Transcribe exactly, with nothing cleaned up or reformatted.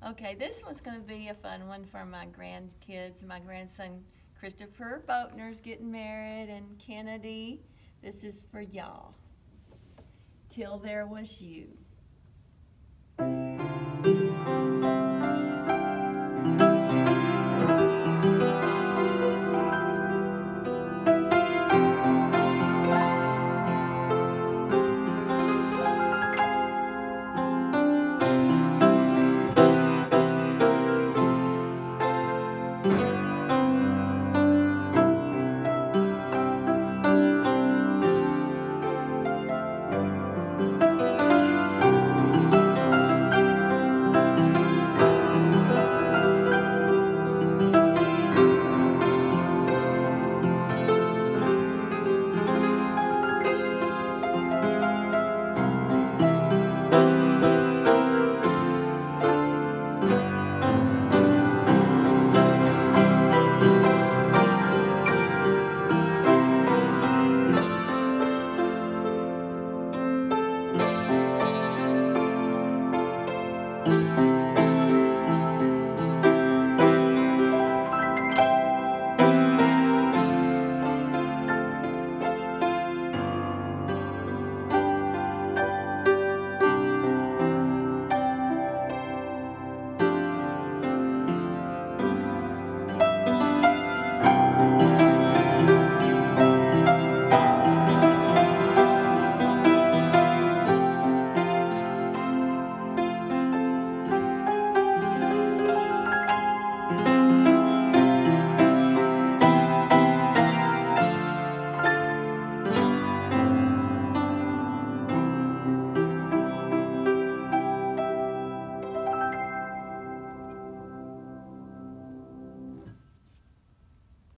Okay, this one's going to be a fun one for my grandkids. My grandson Christopher Boatner's getting married, and Kennedy. This is for y'all. Till there was you.